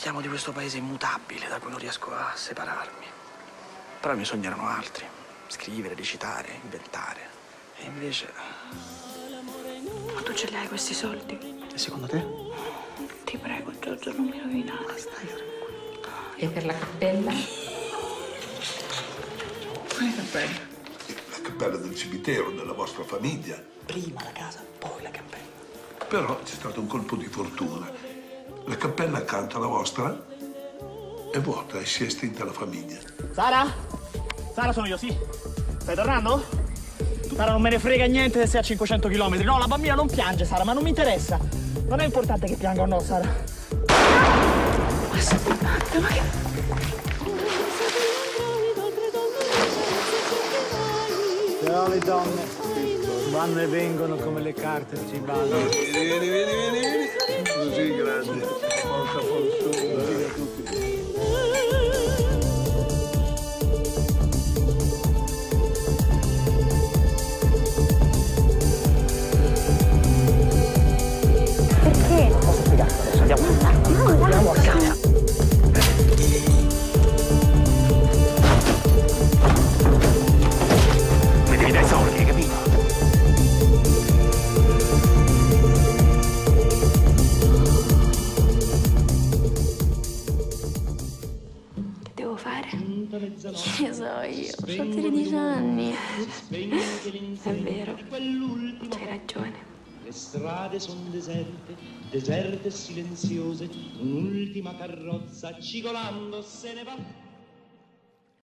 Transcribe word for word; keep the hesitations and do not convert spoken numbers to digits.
chiamo di questo paese immutabile da cui non riesco a separarmi. Però i miei sogni erano altri. Scrivere, recitare, inventare. E invece... Ma tu ce li hai questi soldi? E secondo te? Ti prego, Giorgio, non mi rovinare. Ma stai tranquillo. E per la cappella? Quale cappella? La cappella del cimitero della vostra famiglia. Prima la casa, poi la cappella. Però c'è stato un colpo di fortuna. La cappella accanto alla vostra è vuota e si è estinta la famiglia. Sara? Sara sono io, sì. Stai tornando? Sara, non me ne frega niente se sei a cinquecento chilometri. No, la bambina non piange, Sara, ma non mi interessa. Non è importante che pianga o no, Sara. Ma aspetta, ma che... Però le donne vanno e vengono come le carte ci ballano. Vieni, vieni, vieni, vieni. Così grande. Porta fortuna. Perché? Non posso spiegarti adesso, andiamo. No, Andiamo a casa. Mi devi dare i soldi, hai capito? Che devo fare? Che ne so io, ho tredici anni. È vero, c'hai ragione. Le strade son deserte, deserte e silenziose, un'ultima carrozza cigolando se ne va.